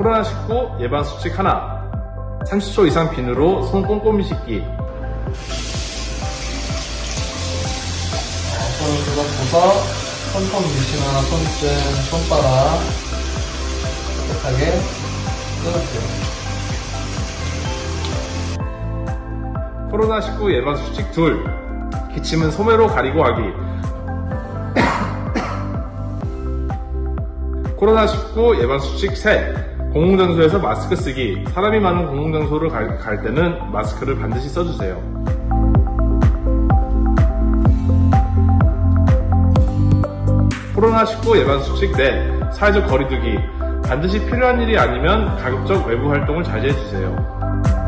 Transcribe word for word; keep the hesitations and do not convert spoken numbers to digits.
코로나십구 예방수칙 하나, 삼십 초 이상 비누로 손 꼼꼼히 씻기. 손을 긁어서 손톱 미시거나 손등, 손바닥 깨끗하게 뜯을게요. 코로나십구 예방수칙 둘, 기침은 소매로 가리고 하기. 코로나십구 예방수칙 셋, 공공장소에서 마스크 쓰기. 사람이 많은 공공장소를 갈, 갈 때는 마스크를 반드시 써주세요. 코로나십구 예방수칙 넷, 사회적 거리두기. 반드시 필요한 일이 아니면 가급적 외부 활동을 자제해주세요.